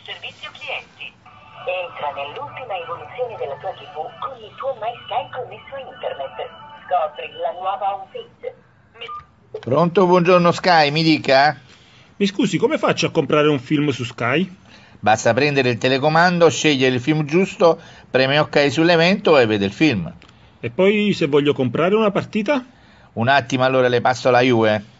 servizio clienti. Entra nell'ultima evoluzione della tua TV con il tuo MySky connesso a internet. Scopri la nuova homepage. Pronto, buongiorno Sky, mi dica? Mi scusi, come faccio a comprare un film su Sky? Basta prendere il telecomando, scegliere il film giusto, preme OK sull'evento e vede il film. E poi se voglio comprare una partita? Un attimo, allora le passo la Juve.